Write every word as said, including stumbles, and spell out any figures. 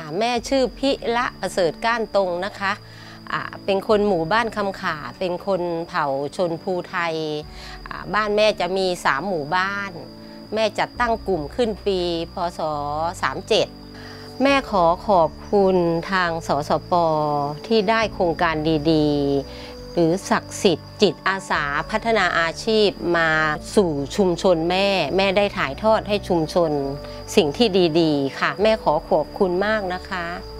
แม่ชื่อพิละประเสริฐก้านตรงนะคะเป็นคนหมู่บ้านคำขาเป็นคนเผ่าชนภูไทยบ้านแม่จะมีสามหมู่บ้านแม่จัดตั้งกลุ่มขึ้นปีพศสามเจ็ดแม่ขอขอบคุณทางสสป.ที่ได้โครงการดีๆหรือศักดิ์สิทธิ์จิตอาสาพัฒนาอาชีพมาสู่ชุมชนแม่แม่ได้ถ่ายทอดให้ชุมชนสิ่งที่ดีๆค่ะแม่ขอขอบคุณมากนะคะ